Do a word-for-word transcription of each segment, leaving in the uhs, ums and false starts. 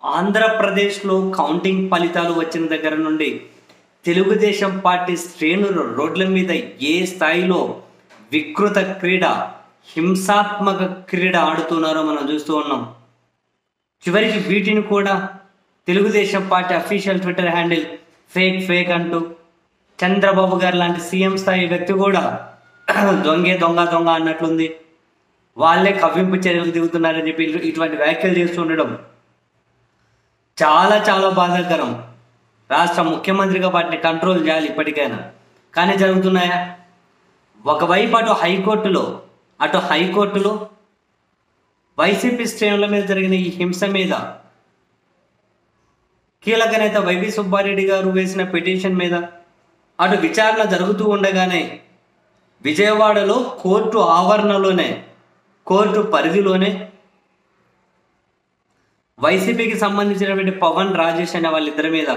ఆంధ్రప్రదేశ్లో కౌంటింగ్ ఫలితాలు వచ్చిన దగ్గర నుండి తెలుగుదేశం పార్టీ శ్రేణులు రోడ్ల మీద ఏ స్థాయిలో వికృత క్రీడ, హింసాత్మక క్రీడ ఆడుతున్నారో మనం చూస్తూ ఉన్నాం. చివరికి వీటిని కూడా Telugudesam party official twitter handle fake fake అంటూ చంద్రబాబు గారు లాంటి సీఎం స్థాయి వ్యక్తి కూడా దొంగే దొంగ దొంగ అన్నట్లుంది, వాళ్ళే కవ్వింపు చర్యలు దిగుతున్నారని చెప్పి ఇటువంటి వ్యాఖ్యలు చేస్తూ ఉండడం చాలా చాలా బాధాకరం. రాష్ట్ర ముఖ్యమంత్రిగా వాటిని కంట్రోల్ చేయాలి ఇప్పటికైనా, కానీ జరుగుతున్నాయా? ఒకవైపు అటు హైకోర్టులో అటు హైకోర్టులో వైసీపీ శ్రేణుల మీద జరిగిన ఈ హింస మీద కీలక నేత వైవి సుబ్బారెడ్డి గారు వేసిన పిటిషన్ మీద అటు విచారణ జరుగుతూ ఉండగానే విజయవాడలో కోర్టు ఆవరణలోనే, కోర్టు పరిధిలోనే వైసీపీకి సంబంధించినటువంటి పవన్ రాజేష్ అనే వాళ్ళిద్దరి మీద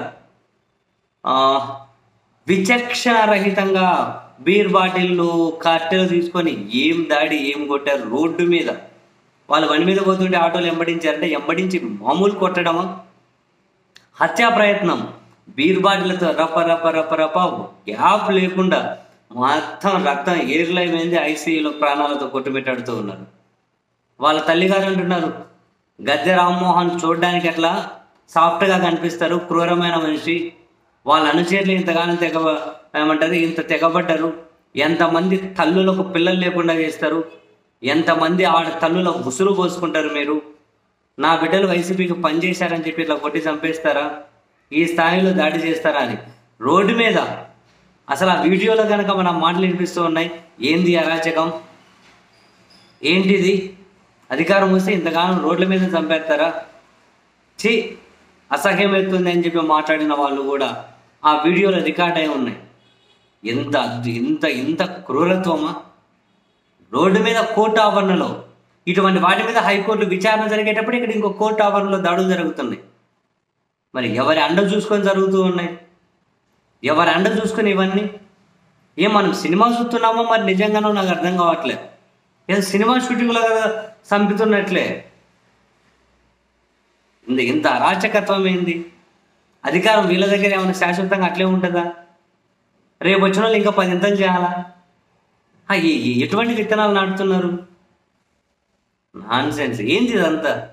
విచక్షణ రహితంగా బీర్ బాటిల్లు కట్టెలు తీసుకొని ఏం దాడి ఏం కొట్టారు రోడ్డు మీద. వాళ్ళు బండి మీద పోతుంటే ఆటోలు ఎంబడించారంటే ఎంబడించి మామూలు కొట్టడమా, హత్యా ప్రయత్నం, బీర్ బాటిల్తో రప రప రప రప గ్యాప్ లేకుండా మొత్తం రక్తం ఏర్లైపోయింది. ఐసీయూలో ప్రాణాలతో కొట్టుమిట్టాడుతూ ఉన్నారు. వాళ్ళ తల్లిగారు అంటున్నారు, గద్దె రామ్మోహన్ చూడడానికి అట్లా సాఫ్ట్గా కనిపిస్తారు, క్రూరమైన మనిషి, వాళ్ళ అనుచరులు ఇంతగానో తెగ ఏమంటారు ఇంత తెగబడ్డారు, ఎంతమంది తల్లులకు పిల్లలు లేకుండా చేస్తారు, ఎంతమంది ఆడ తల్లుల ఉసురు పోసుకుంటారు, మీరు నా బిడ్డలు వైసీపీకి పనిచేశారని చెప్పి ఇట్లా కొట్టి చంపేస్తారా, ఈ స్థాయిలో దాడి చేస్తారా అని రోడ్డు మీద. అసలు ఆ వీడియోలో కనుక మన మాటలు వినిపిస్తూ ఉన్నాయి. ఏంది అరాచకం, ఏంటిది, అధికారం వస్తే ఇంతగానో రోడ్ల మీద చంపేస్తారా, చి అసహ్యం అవుతుంది అని చెప్పి మాట్లాడిన వాళ్ళు కూడా ఆ వీడియోలో రికార్డ్ అయి ఉన్నాయి. ఎంత ఇంత ఇంత క్రూరత్వమా? రోడ్డు మీద కోర్టు ఆవరణలో ఇటువంటి వాటి మీద హైకోర్టు విచారణ జరిగేటప్పుడు ఇక్కడ ఇంకో కోర్టు ఆవరణలో దాడులు జరుగుతున్నాయి. మరి ఎవరి అండ చూసుకొని జరుగుతూ ఉన్నాయి, ఎవరి అండ చూసుకొని ఇవన్నీ ఏం మనం సినిమా చూస్తున్నామో మరి నిజంగానో నాకు అర్థం కావట్లేదు. ఏదో సినిమా షూటింగ్లో కదా చంపుతున్నట్లే. ఇంత ఇంత అరాచకత్వం ఏంది? అధికారం వీళ్ళ దగ్గర ఏమైనా శాశ్వతంగా అట్లే ఉంటుందా? రేపు వచ్చిన వాళ్ళు ఇంకా పది ఇంతలు చేయాలా? ఎటువంటి విత్తనాలు నాటుతున్నారు? నాన్ సెన్స్ ఏంది ఇదంతా?